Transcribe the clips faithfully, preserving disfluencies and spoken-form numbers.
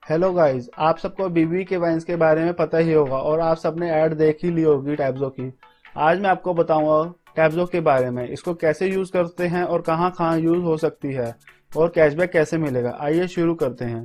Hello guys, आप सबको बीबी के वाइन्स के बारे में पता ही होगा और आप सबने ऐड देख ही ली होगी टैब्जो की। आज मैं आपको बताऊंगा टैब्जो के बारे में, इसको कैसे यूज करते हैं और कहां कहां यूज हो सकती है और कैशबैक कैसे मिलेगा। आइए शुरू करते हैं।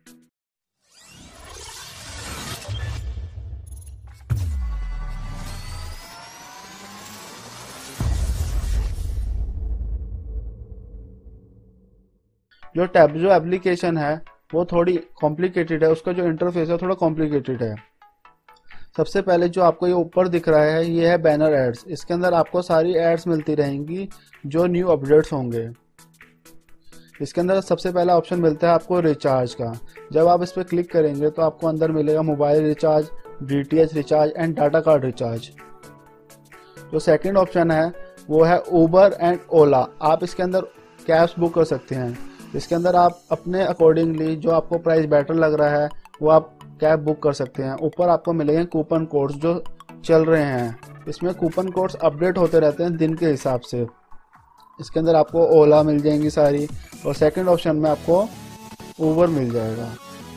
जो टैब्जो एप्लीकेशन है वो थोड़ी कॉम्प्लिकेटेड है, उसका जो इंटरफेस है थोड़ा कॉम्प्लिकेटेड है। सबसे पहले जो आपको ये ऊपर दिख रहा है ये है बैनर एड्स। इसके अंदर आपको सारी एड्स मिलती रहेंगी जो न्यू अपडेट्स होंगे। इसके अंदर सबसे पहला ऑप्शन मिलता है आपको रिचार्ज का। जब आप इस पर क्लिक करेंगे तो आपको अंदर मिलेगा mobile recharge, DTH recharge and data card recharge. जो सेकंड ऑप्शन है वो है उबर एंड ओला। आप इसके अंदर कैब्स बुक कर सकते हैं। इसके अंदर आप अपने अकॉर्डिंगली जो आपको प्राइस बेटर लग रहा है वो आप कैब बुक कर सकते हैं। ऊपर आपको मिलेंगे कूपन कोड्स जो चल रहे हैं। इसमें कूपन कोड्स अपडेट होते रहते हैं दिन के हिसाब से। इसके अंदर आपको ओला मिल जाएंगी सारी और सेकंड ऑप्शन में आपको उबर मिल जाएगा।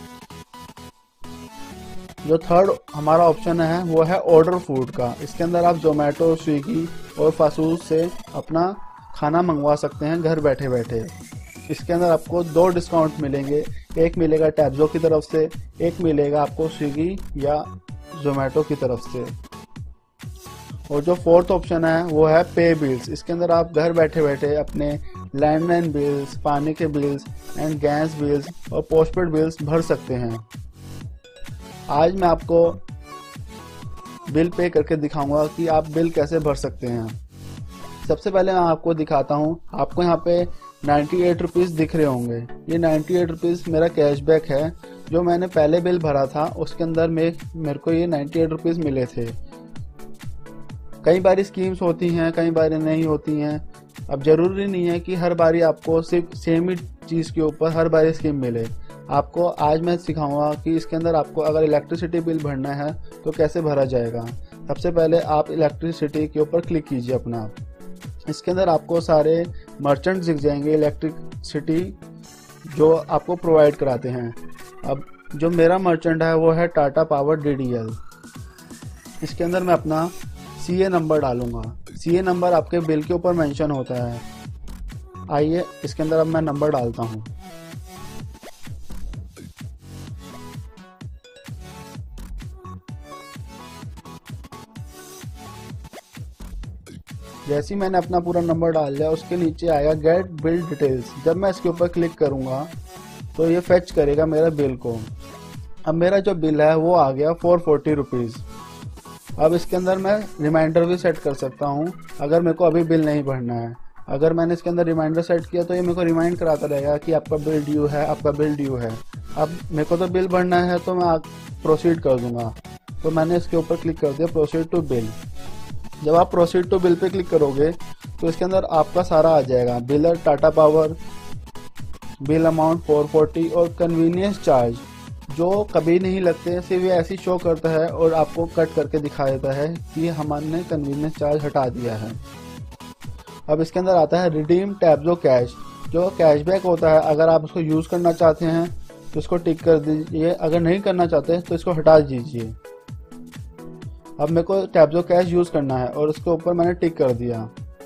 जो थर्ड हमारा ऑप्शन है वो है ऑर्डर फूड का। इसके अंदर आप जोमेटो, स्विगी और फासूस से अपना खाना मंगवा सकते हैं घर बैठे बैठे। इसके अंदर आपको दो डिस्काउंट मिलेंगे, एक मिलेगा टैब्जो की तरफ से, एक मिलेगा आपको स्विगी या जोमेटो की तरफ से। और जो फोर्थ ऑप्शन है वो है पे बिल्स। इसके अंदर आप घर बैठे बैठे अपने लैंडलाइन बिल्स, पानी के बिल्स एंड गैस बिल्स और पोस्टपेड बिल्स भर सकते हैं। आज मैं आपको बिल पे करके दिखाऊंगा कि आप बिल कैसे भर सकते हैं। सबसे पहले मैं आपको दिखाता हूँ। आपको यहाँ पे नाइन्टी एट रुपीज़ दिख रहे होंगे। ये नाइन्टी एट रुपीज़ मेरा कैशबैक है। जो मैंने पहले बिल भरा था उसके अंदर में मेरे को ये नाइन्टी एट रुपीज़ मिले थे। कई बारी स्कीम्स होती हैं, कई बारी नहीं होती हैं। अब ज़रूरी नहीं है कि हर बारी आपको सिर्फ सेम ही चीज़ के ऊपर हर बारी स्कीम मिले। आपको आज मैं सिखाऊंगा कि इसके अंदर आपको अगर इलेक्ट्रिसिटी बिल भरना है तो कैसे भरा जाएगा। सबसे पहले आप इलेक्ट्रिसिटी के ऊपर क्लिक कीजिए अपना। इसके अंदर आपको सारे मर्चेंट दिख जाएंगे इलेक्ट्रिसिटी जो आपको प्रोवाइड कराते हैं। अब जो मेरा मर्चेंट है वो है टाटा पावर डीडीएल। इसके अंदर मैं अपना सीए नंबर डालूंगा। सीए नंबर आपके बिल के ऊपर मेंशन होता है। आइए इसके अंदर अब मैं नंबर डालता हूँ। जैसे ही मैंने अपना पूरा नंबर डाल लिया उसके नीचे आएगा गेट बिल डिटेल्स। जब मैं इसके ऊपर क्लिक करूंगा तो ये फेच करेगा मेरा बिल को। अब मेरा जो बिल है वो आ गया फोर फोर्टी रुपीज़। अब इसके अंदर मैं रिमाइंडर भी सेट कर सकता हूँ अगर मेरे को अभी बिल नहीं भरना है। अगर मैंने इसके अंदर रिमाइंडर सेट किया तो ये मेरे को रिमाइंड कराता रहेगा कि आपका बिल ड्यू है, आपका बिल ड्यू है। अब मेरे को तो बिल भरना है तो मैं प्रोसीड कर दूंगा। तो मैंने इसके ऊपर क्लिक कर दिया प्रोसीड टू बिल। जब आप प्रोसीड टू बिल पे क्लिक करोगे तो इसके अंदर आपका सारा आ जाएगा। Biller Tata Power, bill amount four forty और कन्वीनियंस चार्ज जो कभी नहीं लगते, सिर्फ ये ऐसी शो करता है और आपको कट करके दिखा देता है कि हमने कन्वीनियंस चार्ज हटा दिया है। अब इसके अंदर आता है रिडीम टैब्जो कैश। जो कैशबैक होता है अगर आप उसको यूज़ करना चाहते हैं तो इसको टिक कर दीजिए, अगर नहीं करना चाहते तो इसको हटा दीजिए। अब मेरे को टैब्जो कैश यूज़ करना है और उसके ऊपर मैंने टिक कर दिया।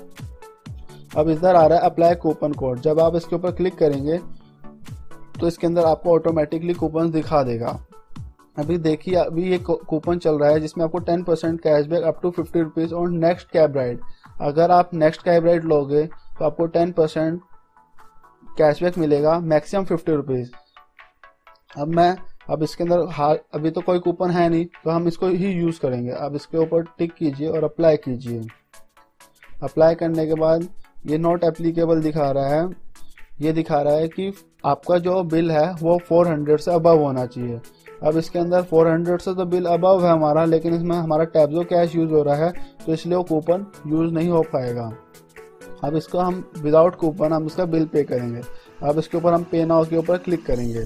अब इधर आ रहा है अप्लाई कूपन कोड। जब आप इसके ऊपर क्लिक करेंगे तो इसके अंदर आपको ऑटोमेटिकली कूपन दिखा देगा। अभी देखिए अभी ये कूपन चल रहा है जिसमें आपको ten percent cashback up to fifty rupees और नेक्स्ट कैब राइड। अगर आप नेक्स्ट कैब राइड लोगे तो आपको टेन परसेंट कैशबैक मिलेगा, मैक्सिमम फिफ्टी रुपीज़। अब मैं अब इसके अंदर हाल अभी तो कोई कूपन है नहीं तो हम इसको ही यूज़ करेंगे। अब इसके ऊपर टिक कीजिए और अप्लाई कीजिए। अप्लाई करने के बाद ये नॉट एप्लीकेबल दिखा रहा है। ये दिखा रहा है कि आपका जो बिल है वो फोर हंड्रेड से अबव होना चाहिए। अब इसके अंदर फोर हंड्रेड से तो बिल अबव है हमारा, लेकिन इसमें हमारा टैब्जो कैश यूज़ हो रहा है तो इसलिए वो कूपन यूज़ नहीं हो पाएगा। अब इसको हम विदाउट कूपन हम इसका बिल पे करेंगे। अब इसके ऊपर हम पे नाउ के ऊपर क्लिक करेंगे।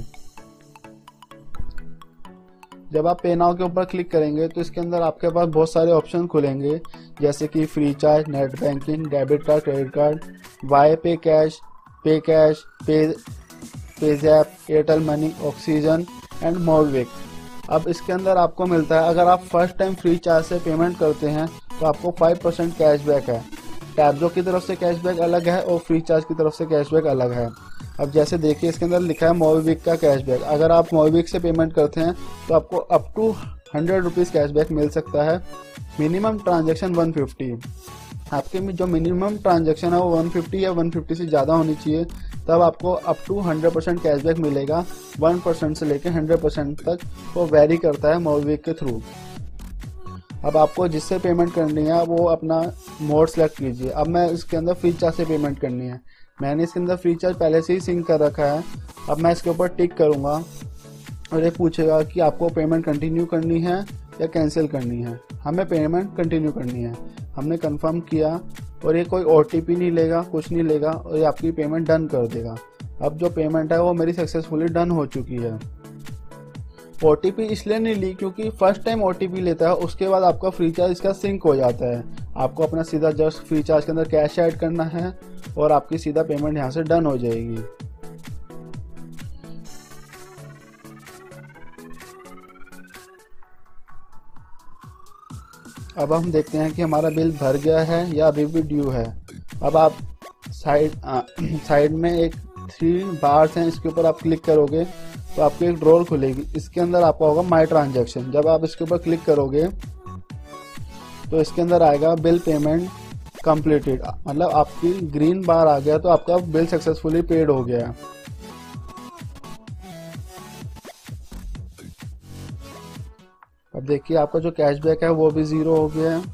जब आप पे नाउ के ऊपर क्लिक करेंगे तो इसके अंदर आपके पास बहुत सारे ऑप्शन खुलेंगे जैसे कि Freecharge, net banking, debit card, credit card, Y pay cash, pay cash, pay PayZapp, Airtel money, oxygen and MobiKwik. अब इसके अंदर आपको मिलता है, अगर आप फर्स्ट टाइम फ्री चार्ज से पेमेंट करते हैं तो आपको फाइव परसेंट कैशबैक है। टैब्जो की तरफ से कैशबैक अलग है और फ्री चार्ज की तरफ से कैशबैक अलग है। अब जैसे देखिए इसके अंदर लिखा है मोबिक्विक का कैशबैक। अगर आप मोबिक्विक से पेमेंट करते हैं तो आपको up to hundred rupees cashback मिल सकता है। मिनिमम ट्रांजेक्शन वन फिफ्टी, आपके में जो मिनिमम ट्रांजैक्शन है वो वन फिफ्टी या वन फिफ्टी से ज़्यादा होनी चाहिए, तब आपको up to hundred percent cashback मिलेगा। वन परसेंट से लेकर हंड्रेड परसेंट तक वो वेरी करता है मोबिक्विक के थ्रू। अब आपको जिससे पेमेंट करनी है वो अपना मोड सेलेक्ट कीजिए। अब मैं इसके अंदर फ्री चार्ज से पेमेंट करनी है, मैंने इसके अंदर फ्री चार्ज पहले से ही सिंक कर रखा है। अब मैं इसके ऊपर टिक करूँगा और ये पूछेगा कि आपको पेमेंट कंटिन्यू करनी है या कैंसिल करनी है। हमें पेमेंट कंटिन्यू करनी है, हमने कंफर्म किया और ये कोई ओटीपी नहीं लेगा, कुछ नहीं लेगा और ये आपकी पेमेंट डन कर देगा। अब जो पेमेंट है वो मेरी सक्सेसफुली डन हो चुकी है। ओटीपी इसलिए नहीं ली क्योंकि फर्स्ट टाइम ओटीपी लेता है, उसके बाद आपका फ्री चार्ज इसका सिंक हो जाता है। आपको अपना सीधा जस्ट फ्री चार्ज के अंदर कैश ऐड करना है और आपकी सीधा पेमेंट यहाँ से डन हो जाएगी। अब हम देखते हैं कि हमारा बिल भर गया है या अभी भी ड्यू है। अब आप साइड साइड में एक थ्री बार्स हैं, इसके ऊपर आप क्लिक करोगे तो आपको एक ड्रॉर खुलेगी। इसके अंदर आपका होगा माय ट्रांजैक्शन। जब आप इसके ऊपर क्लिक करोगे तो इसके अंदर आएगा बिल पेमेंट कंप्लीटेड, मतलब आपकी ग्रीन बार आ गया तो आपका बिल सक्सेसफुली पेड हो गया है। अब देखिए आपका जो कैशबैक है वो भी ज़ीरो हो गया है।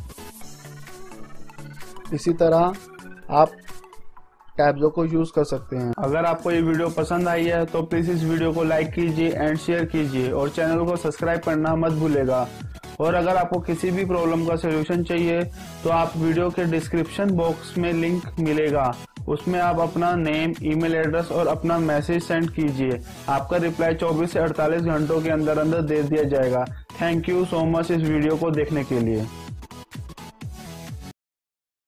इसी तरह आप टैब्जो को यूज़ कर सकते हैं। अगर आपको ये वीडियो पसंद आई है तो प्लीज़ इस वीडियो को लाइक कीजिए एंड शेयर कीजिए और चैनल को सब्सक्राइब करना मत भूलेगा। और अगर आपको किसी भी प्रॉब्लम का सलूशन चाहिए तो आप वीडियो के डिस्क्रिप्शन बॉक्स में लिंक मिलेगा, उसमें आप अपना नेम, ईमेल एड्रेस और अपना मैसेज सेंड कीजिए। आपका रिप्लाई चौबीस से अड़तालीस घंटों के अंदर अंदर दे दिया जाएगा। थैंक यू सो मच इस वीडियो को देखने के लिए।